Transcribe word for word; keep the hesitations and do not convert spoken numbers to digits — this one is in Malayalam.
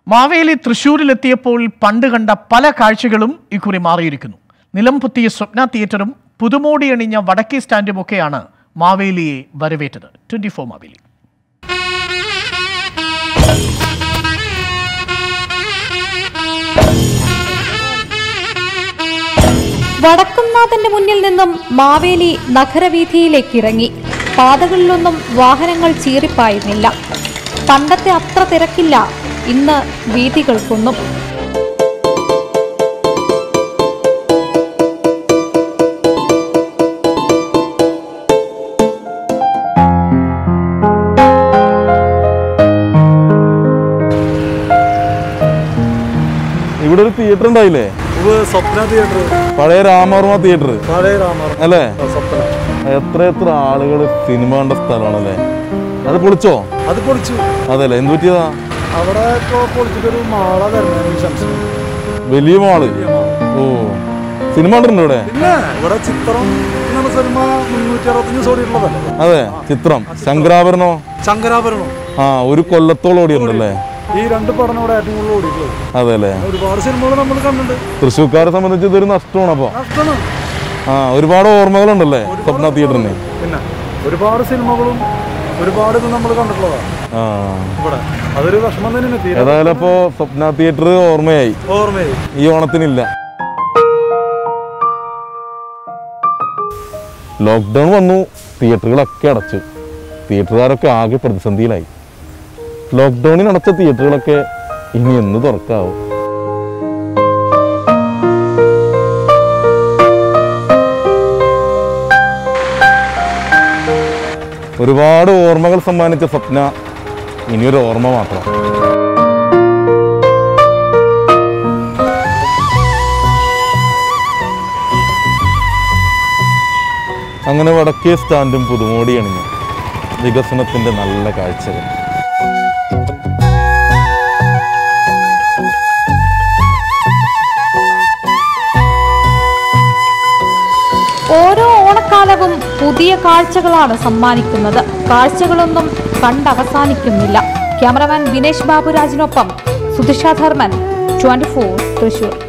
മാവേലി തൃശ്ശൂരിലെത്തിയപ്പോൾ പണ്ട് കണ്ട പല കാഴ്ചകളും ഇക്കുറി മാറിയിരിക്കുന്നു. നിലംപൊത്തിയ സ്വപ്ന തിയേറ്ററും പുതുമോടി അണിഞ്ഞ വടക്കേ സ്റ്റാൻഡുമൊക്കെയാണ് മാവേലിയെ വരവേറ്റത്. Twenty four Maveli. വടക്കുംനാഥന്റെ മുന്നിൽ നിന്നും മാവേലി നഗരവീഥിയിലേക്ക് ഇറങ്ങി. പാതകളിലൊന്നും വാഹനങ്ങൾ ചീറിപ്പായുന്നില്ല. പണ്ടത്തെ അത്ര തിരക്കില്ല ഇന്ന് വീഥികൾക്കൊന്നും. ഇവിടെ ഒരു തിയേറ്റർ ഉണ്ടായില്ലേ? സ്വപ്ന തിയേറ്റർ, പഴയ രാമവർമ്മ തിയേറ്റർ അല്ലേ? എത്ര എത്ര ആളുകൾ സിനിമ കണ്ട സ്ഥലമാണല്ലേ? അത് പൊളിച്ചോ? അത് പൊളിച്ചു. അതല്ലേ, എന്ത് പറ്റിയതാ? അവിടെ പൊളിച്ചിട്ടൊരു മാള തരണം, വലിയ മാള്. ഓ, സിനിമ കണ്ടിട്ടുണ്ടോ ഇവിടെ? പിന്നെ ഇവിടെ ചിത്രം സിനിമ മുന്നൂറ്റി അറുപത്തഞ്ച് ഓടിയിട്ടുള്ളതല്ലേ? അതെ, ചിത്രം. ശങ്കരാഭരണോ? ശങ്കരാഭരണോ ആ, ഒരു കൊല്ലത്തോളം ഓടിയിട്ടുണ്ടല്ലേ? ഈ രണ്ട് പടം ഇവിടെ ഏറ്റവും കൂടുതൽ ഓടിയിട്ടുള്ളത്. അതെല്ലേ, ഒരുപാട് സിനിമകൾ നമ്മൾ കണ്ടിട്ടുണ്ട്. തൃശ്ശൂർക്കാരെ സംബന്ധിച്ച് ഇതൊരു നഷ്ടമാണ്. അപ്പൊ നഷ്ടമാണ്. ആ, ഒരുപാട് ഓർമ്മകളുണ്ടല്ലേ സ്വപ്ന തിയേറ്ററിന്? പിന്നെ ഒരുപാട് സിനിമകളും ഒരുപാട് നമ്മൾ കണ്ടിട്ടുള്ളതാണ് ഇവിടെ. അതൊരു വിഷമം തന്നെ. ഏതായാലും അപ്പോ സ്വപ്ന തിയേറ്റർ ഓർമ്മയായി. ഓർമ്മയായി. ഈ ഓണത്തിനില്ല. ലോക്ക്ഡൗൺ വന്നു, തിയേറ്ററുകളൊക്കെ അടച്ചു. തിയേറ്ററുകാരൊക്കെ ആകെ പ്രതിസന്ധിയിലായി. ലോക്ക്ഡൌണിൽ അടച്ച തിയേറ്ററുകളൊക്കെ ഇനി എന്ന് തുറക്കാവും? ഒരുപാട് ഓർമ്മകൾ സമ്മാനിച്ച സ്വപ്ന ഇനിയൊരു ഓർമ്മ മാത്രം. അങ്ങനെ വടക്കേ സ്റ്റാൻഡും പുതുമോടി അണിഞ്ഞു വികസനത്തിന്റെ നല്ല കാഴ്ചകൾ. ഓരോ ഓണക്കാലവും പുതിയ കാഴ്ചകളാണ് സമ്മാനിക്കുന്നത്. കാഴ്ചകളൊന്നും കണ്ടവസാനിക്കുന്നില്ല. ക്യാമറമാൻ വിനേഷ് ബാബുരാജിനൊപ്പം സുധിഷ ധർമ്മൻ, ട്വന്റി ഫോർ തൃശൂർ.